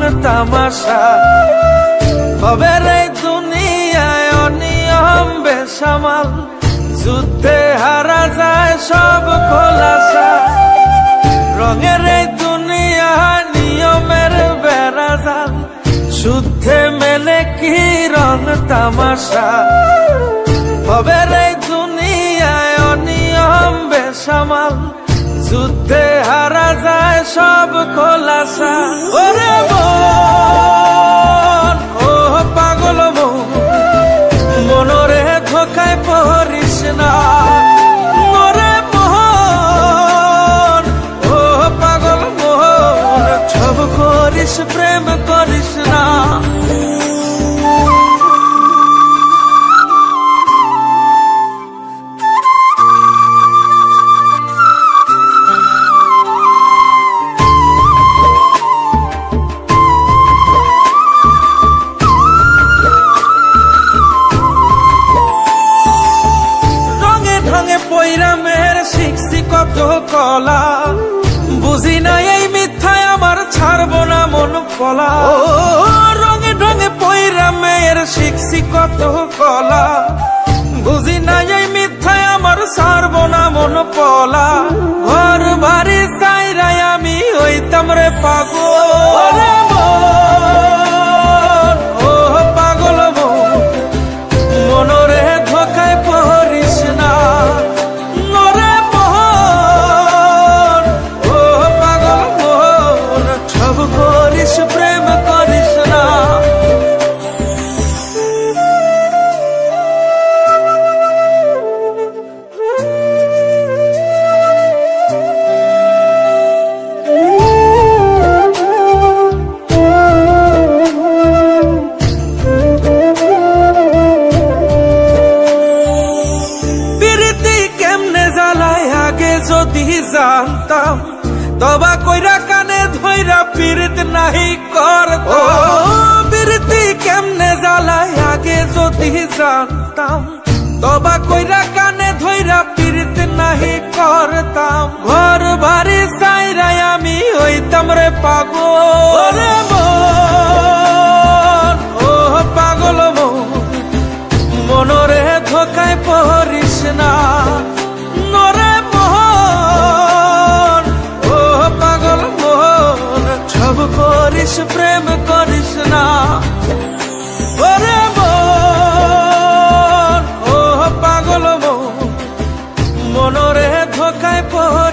তামাশা। হবে রে দুনিয়ায় অনিয়ম বেসামাল, যুদ্ধে হারা যায় সব খোলাসা। রঙের এই দুনিয়ায় নিয়মের বেড়া জাল, শুদ্ধে মেলে কি রং তামাশা। হবে রে দুনিয়ায় অনিয়ম বেসামাল, যুদ্ধে হারা যায় সব খোলাসা। ওরে মন, ও পাগল মন, মনরে ধোকায় পড়িস না। ওরে মন, ও পাগল মন, সব করিস প্রেম করিস না। কলা বুঝি না এই মিথ্যায় আমার ছাড়বো না মন কলা। রঙে ঢঙে পয়রা মেয়ের শিখছি কত কলা, বুঝি না এই মিথ্যায় আমার ছাড়বো না মন পলা। ঘর বাড়ি চাইরাই আমি হইতাম রে পাগল। ও পাগল মন, মনরে ধোকায় পড়িস না। প্রেম করিস না। প্রীতি কেমনে জ্বালায় আগে যদি জানতাম, তবা কইরা কানে ধইরা পীড়িত নাহি করতাম। প্রীতি কেমনে জ্বালায় আগে যদি জানতাম, তবা কইরা কানে ধইরা পীড়িত নাহি করতাম। ঘর বাড়ি চাইরাই আমি হইতাম রে পাগল। ও পাগল মন, মনরে ধোকায় পড়িস না। নরে পাগল মন, সব করিস প্রেম করিস না। ওরে মন, ও পাগল মন, মনরে ধোকায় পড়িস